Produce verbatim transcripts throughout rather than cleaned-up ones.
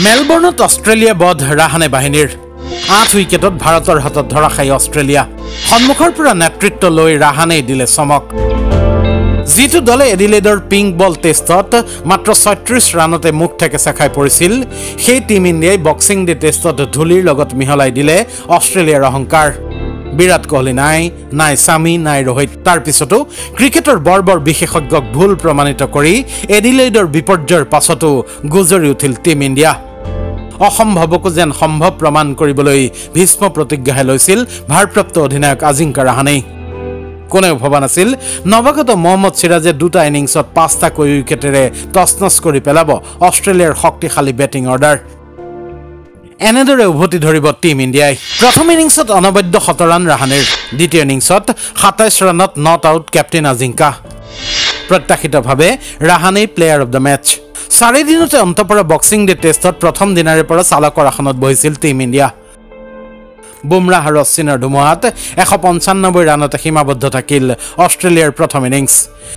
মেলবৰ্ণত Australia বধ ৰাহানে বাহিনীৰ আঠ উইকেটত ভাৰতৰ হাতত ধৰাশায়ী অষ্ট্ৰেলিয়া সন্মুখৰ পৰা নেতৃত্ব লৈ ৰাহানে দিলে চমক যিটো দলে এডিলেডৰ পিংক বল টেষ্টত মাত্ৰ ছয়ত্ৰিশ ৰানতে মুখ ঠেকেচা খাই পৰিছিল সেই টিম ইণ্ডিয়াই বক্সিং ডে টেষ্টত ধুলিৰ লগত মিহলাই দিলে অষ্ট্ৰেলিয়াৰ অহংকাৰ বিৰাট কোহলি নাই নাই সামি নাই ৰোহিত তাৰ পিছতো ক্ৰিকেটৰ বৰবৰ বিশেষজ্ঞক ভুল প্ৰমাণিত কৰি এডিলেডৰ বিপৰ্যয়ৰ পাছতো গুজৰি উঠিল টিম ইণ্ডিয়া অসম্ভৱকো যেন সম্ভৱ প্ৰমাণ কৰিবলৈ ভীষ্ম প্ৰতিজ্ঞা লৈছিল ভাৰপ্ৰাপ্ত অধিনায়ক আজিংকা ৰাহানে কোনেও ভবা নাছিল নৱাগত মোহাম্মদ সিৰাজে দুটা ইনিংছত পাঁচটা উইকেটেৰে তছনছ কৰি পেলাব অষ্ট্ৰেলিয়াৰ শক্তিশালী বেটিং অৰ্ডাৰ এনেদৰে উভতি ধৰিব টিম ইণ্ডিয়াই প্ৰথম ইনিংছত অনবদ্য শতৰান ৰাহানেৰ দ্বিতীয় ইনিংছত সাতাইশ ৰানত নট আউট কেপ্টেইন আজিংকা প্ৰত্যাশিতভাৱে Rahane player of the match চাৰি দিনতে অন্তপৰা বক্সিং ডে টেষ্টত প্ৰথম দিনাৰে পৰা চালকৰ আসনত বহিছিল টিম ইণ্ডিয়া বুমৰাহ আৰু অশ্বিনৰ ধুমুহাত এশ পঞ্চান্নব্বৈ ৰানতে সীমাবদ্ধ থাকিল অষ্ট্ৰেলিয়াৰ প্ৰথম ইনিংছ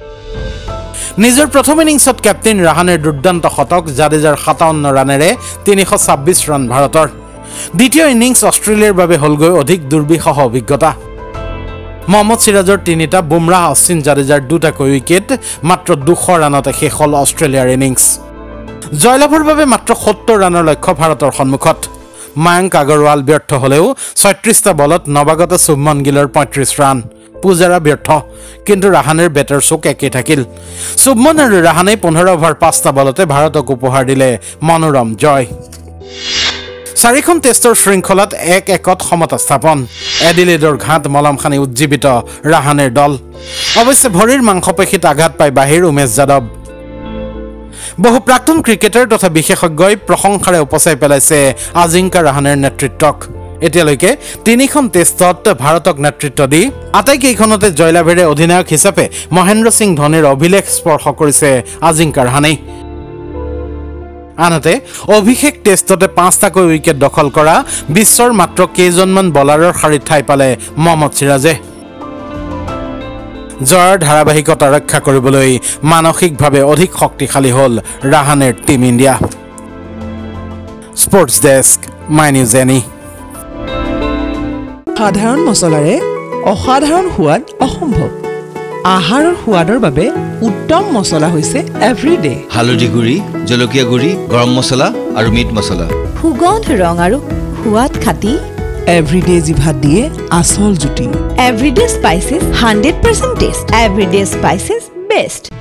নিজৰ প্ৰথম ইনিংছত কেপ্টেইন ৰাহানেৰ দুৰ্দান্ত শতক জাদেজাৰ সাতাৱন্ন ৰানেৰে তিনিশ ছাব্বিছ ৰান ভাৰতৰ দ্বিতীয় ইনিংছ অষ্ট্ৰেলিয়াৰ বাবে হলগৈ অধিক দুৰ্বিষহ অভিজ্ঞতা মোহাম্মদ সিৰাজৰ তিনিটা বুমৰাহ অশ্বিন জাদেজাৰ দুটাকৈ উইকেট মাত্ৰ দুশ ৰানতে শেষ হ'ল অষ্ট্ৰেলিয়াৰ ইনিংছ জয়লাভৰ বাবে মাত্ৰ সত্তৰ ৰানৰ লক্ষ্য ভাৰতৰ সন্মুখত মায়াংক আগৰৱাল ব্যৰ্থ হলেও ছয়ত্ৰিশটা বলত নৱাগত শুভমন গিলৰ পঁয়ত্ৰিশ ৰান পূজাৰা ব্যৰ্থ কিন্তু ৰাহানেৰ বেটাৰ চোক একেই থাকিল শুভমন আৰু ৰাহানে পোন্ধৰ অভাৰ পাঁচটা বলতে ভাৰতক উপহাৰ দিলে মনোৰম জয় চাৰিখন টেষ্টৰ শৃংখলাত এক একত সমতা স্থাপন এডিলেডৰ ঘাট মলমখানি উজ্জীৱিত ৰাহানেৰ দল অৱশ্যে ভৰিৰ মাংসপেশীত আঘাত পাই বাহিৰ উমেশ যাদৱ বহু প্ৰাক্তন ক্ৰিকেটাৰ তথা বিশেষজ্ঞই প্ৰশংসাৰে উপচাই পেলাইছে আজিংকা ৰাহানেৰ নেতৃত্বক এতিয়ালৈকে তিনিখন টেষ্টত ভাৰতক নেতৃত্ব দি আটাইকেইখনতে জয়লাভেৰে অধিনায়ক হিচাপে মহেন্দ্ৰ সিং ধোনীৰ অভিলেখ স্পৰ্শ কৰিছে আজিংকা ৰাহানে আনহাতে অভিষেক টেষ্টতে পাঁচটাকৈ উইকেট দখল কৰা বিশ্বৰ মাত্ৰ কেইজনমান বলাৰৰ শাৰীত ঠাই পালে মোহাম্মদ সিৰাজে জয়ৰ ধাৰাবাহিকতা ৰক্ষা কৰিবলৈ মানসিকভাৱে অধিক শক্তিশালী হ'ল ৰাহানেৰ team India sports desk my news এনি সাধাৰণ মছলাৰে অসাধাৰণ সোৱাদ অসম্ভৱ আহাৰৰ সোৱাদৰ বাবে উত্তম মছলা হৈছে এভৰিডে হালধি গুড়ি জলকীয়া গুড়ি গৰম মছলা আৰু মিট মছলা সুগন্ধ ৰং আৰু সোৱাদ খাতি এভৰিডে জিভাত দিয়ে আচল জুতি everyday spices hundred percent taste everyday spices best